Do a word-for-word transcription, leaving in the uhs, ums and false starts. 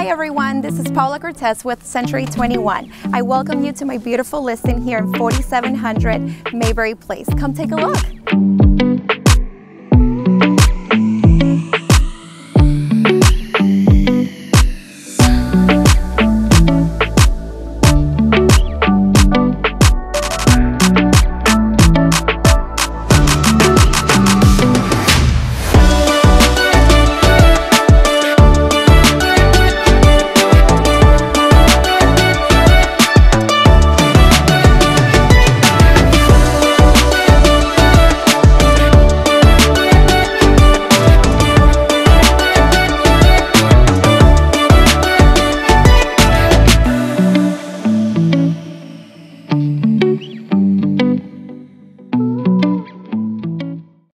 Hi everyone, this is Paula Cortez with Century twenty-one. I welcome you to my beautiful listing here in forty-seven hundred Maybury Place. Come take a look.